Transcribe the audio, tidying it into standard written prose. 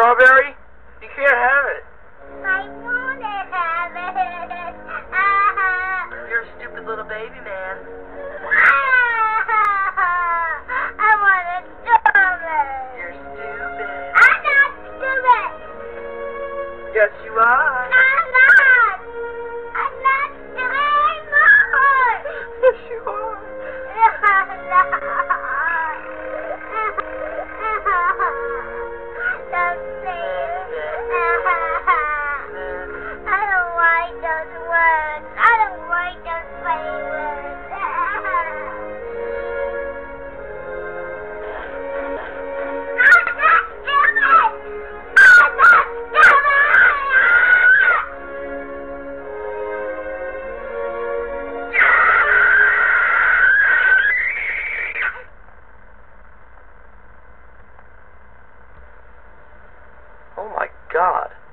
strawberry? You can't have it. I want to have it. You're a stupid little baby, man. I want a strawberry. You're stupid. I'm not stupid. Yes, you are. I'm not. I'm not stupid anymore. Yes, you are. I'm not. Don't say it. I don't like those words. I don't like those funny words. I'm not stupid. I'm not stupid. Oh my God.